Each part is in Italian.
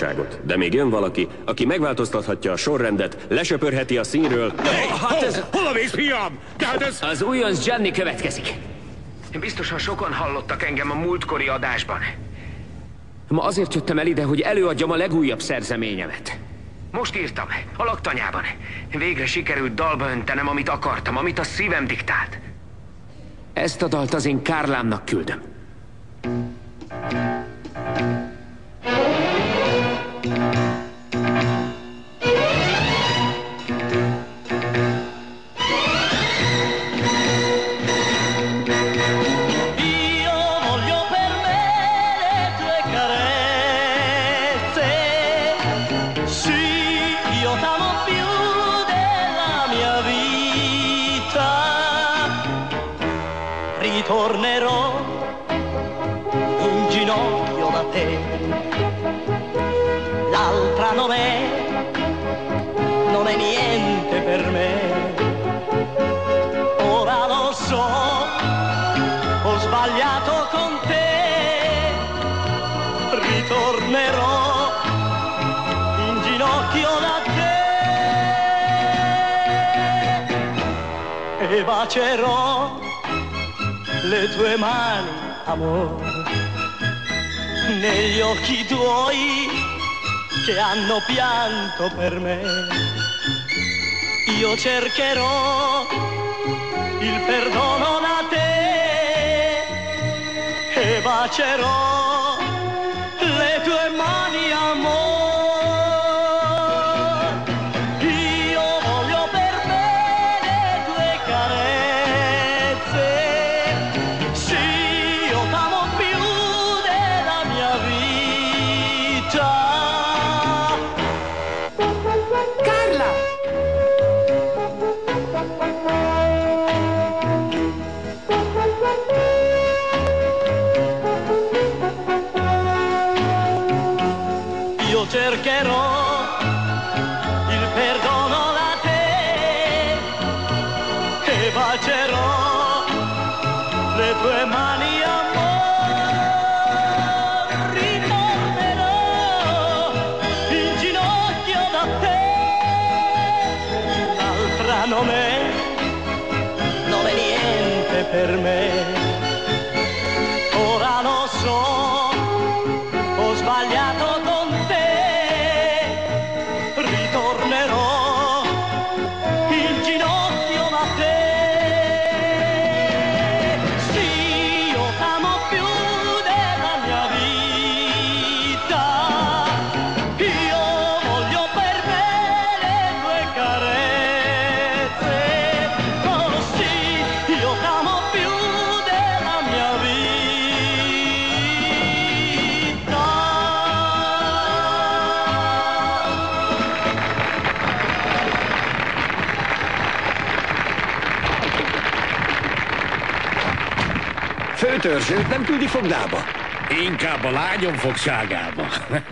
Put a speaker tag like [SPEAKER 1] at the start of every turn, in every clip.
[SPEAKER 1] szabadságot. De még jön valaki, aki megváltoztathatja a sorrendet, lesöpörheti a színről...
[SPEAKER 2] Hol a vész, fiam? Tehát ez...
[SPEAKER 3] Az újonc Gianni következik.
[SPEAKER 4] Biztosan sokan hallottak engem a múltkori adásban.
[SPEAKER 3] Ma azért jöttem el ide, hogy előadjam a legújabb szerzeményemet.
[SPEAKER 4] Most írtam, a laktanyában. Végre sikerült dalba öntenem, amit akartam, amit a szívem diktált.
[SPEAKER 3] Ezt a dalt az én Kárlámnak küldöm.
[SPEAKER 5] Ritornerò in ginocchio da te, l'altra non è niente per me. Ora lo so, ho sbagliato con te, ritornerò in ginocchio da te e bacerò le tue mani, amore, negli occhi tuoi che hanno pianto per me. Io cercherò il perdono da te e bacerò le tue mani, amore. Cercherò il perdono da te e bacerò le tue mani, amore. Ritornerò in ginocchio da te, l'altra non è niente per me. Ora lo so, ho sbagliato con te. Ritornerò in ginocchio da te. Sì, io t'amo più della mia vita. Io voglio per me le tue carezze. Oh sì, io t'amo più della mia vita.
[SPEAKER 2] Főtörzsőt nem küldi fogdába? Inkább a lányom fogságába.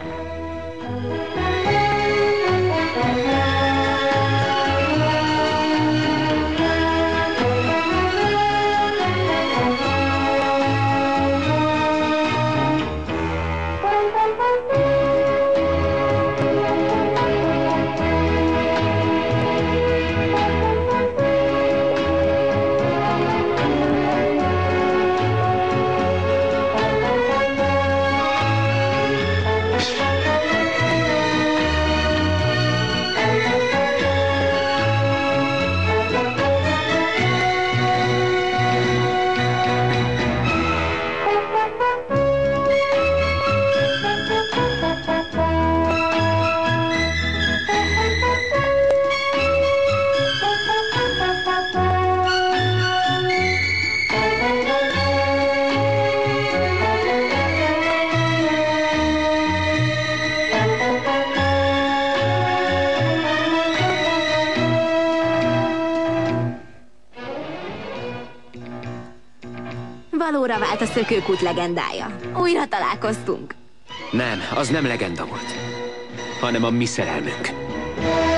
[SPEAKER 6] Valóra vált a Szökőkút legendája. Újra találkoztunk.
[SPEAKER 3] Nem, az nem legenda volt, hanem a mi szerelmünk.